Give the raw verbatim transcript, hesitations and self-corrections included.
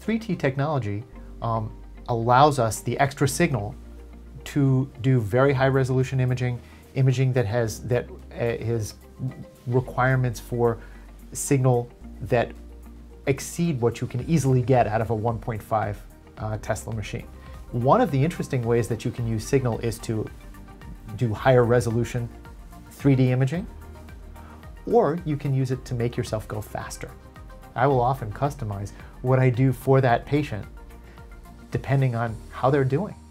three T technology um, allows us the extra signal to do very high resolution imaging, imaging that has that uh, has requirements for signal that exceed what you can easily get out of a one point five uh, Tesla machine. One of the interesting ways that you can use signal is to do higher resolution three D imaging, or you can use it to make yourself go faster. I will often customize what I do for that patient depending on how they're doing.